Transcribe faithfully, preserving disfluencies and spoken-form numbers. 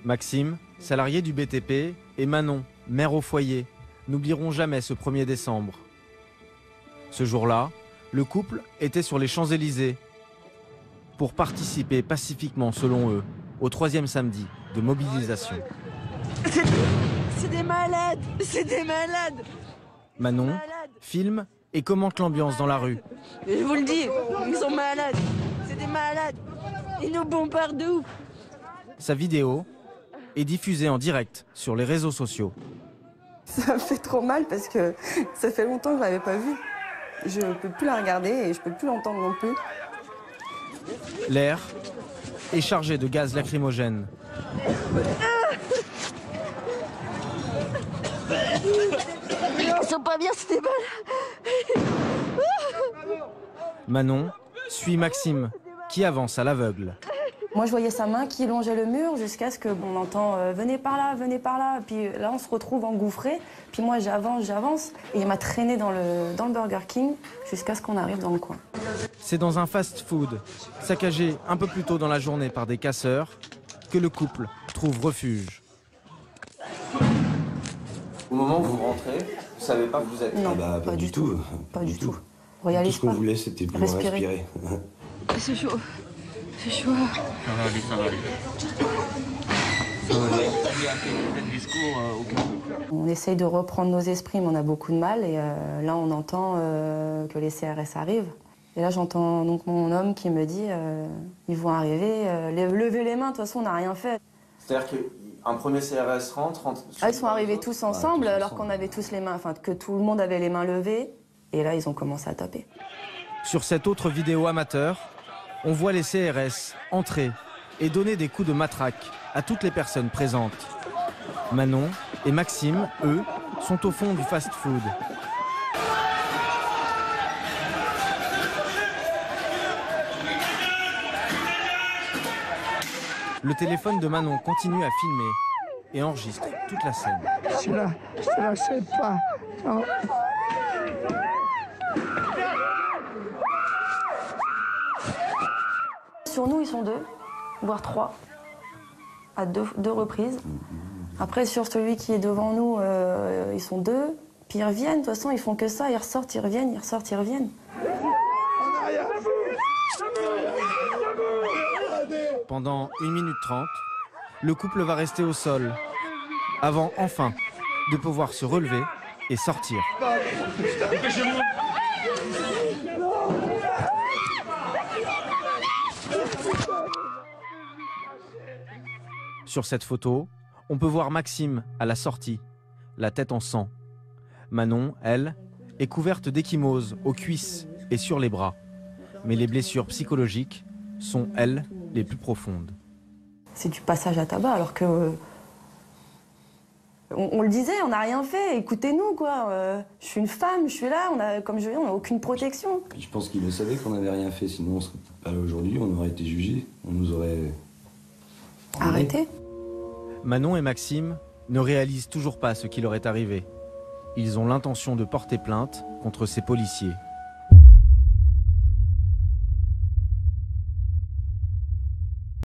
Maxime, salarié du B T P, et Manon, mère au foyer, n'oublieront jamais ce premier décembre. Ce jour-là, le couple était sur les Champs-Élysées pour participer pacifiquement, selon eux, au troisième samedi de mobilisation. C'est des malades, c'est des malades. Manon filme et commente l'ambiance dans la rue. Je vous le dis, ils sont malades, c'est des malades. Ils nous bombardent de ouf. Sa vidéo est diffusée en direct sur les réseaux sociaux. Ça me fait trop mal parce que ça fait longtemps que je ne l'avais pas vue. Je ne peux plus la regarder et je ne peux plus l'entendre non plus. L'air est chargé de gaz lacrymogène. Ils sont pas bien, c'est des balles. Manon suit Maxime, qui avance à l'aveugle. Moi, je voyais sa main qui longeait le mur jusqu'à ce que bon, on entend euh, « venez par là, venez par là ». Puis là, on se retrouve engouffré. Puis moi, j'avance, j'avance. Et il m'a traîné dans le, dans le Burger King jusqu'à ce qu'on arrive dans le coin. C'est dans un fast-food, saccagé un peu plus tôt dans la journée par des casseurs, que le couple trouve refuge. Au moment où vous rentrez, vous ne savez pas que vous êtes... Non, ah bah, pas, pas du tout. tout. Pas, pas du tout. tout. Tout ce qu'on voulait, c'était pouvoir respirer. C'est chaud. C'est chaud. Ça va aller, ça va aller. Ça va aller. Le discours, euh, aucun. On essaye de reprendre nos esprits, mais on a beaucoup de mal. Et euh, là, on entend euh, que les C R S arrivent. Et là, j'entends donc mon homme qui me dit euh, ils vont arriver, euh, levez les mains, de toute façon, on n'a rien fait. C'est-à-dire qu'un premier C R S rentre... rentre ah, ils sont arrivés tous ensemble, ouais, tous alors qu'on avait tous les mains, enfin, que tout le monde avait les mains levées. Et là, ils ont commencé à taper. Sur cette autre vidéo amateur, on voit les C R S entrer et donner des coups de matraque à toutes les personnes présentes. Manon et Maxime, eux, sont au fond du fast-food. Le téléphone de Manon continue à filmer et enregistre toute la scène. Je ne la sais pas. Non. Sur nous, ils sont deux, voire trois, à deux, deux reprises. Après, sur celui qui est devant nous, euh, ils sont deux. Puis ils reviennent, de toute façon, ils font que ça. Ils ressortent, ils reviennent, ils ressortent, ils reviennent. Pendant une minute trente, le couple va rester au sol, avant enfin de pouvoir se relever et sortir. Sur cette photo, on peut voir Maxime à la sortie, la tête en sang. Manon, elle, est couverte d'échymoses aux cuisses et sur les bras. Mais les blessures psychologiques sont, elles, les plus profondes. C'est du passage à tabac, alors que... Euh, on, on le disait, on n'a rien fait, écoutez-nous, quoi. Euh, je suis une femme, je suis là, on a, comme je dis, on n'a aucune protection. Je pense qu'il le savait qu'on n'avait rien fait, sinon on ne serait pas là aujourd'hui, on aurait été jugés, on nous aurait... Arrêté. Manon et Maxime ne réalisent toujours pas ce qui leur est arrivé. Ils ont l'intention de porter plainte contre ces policiers.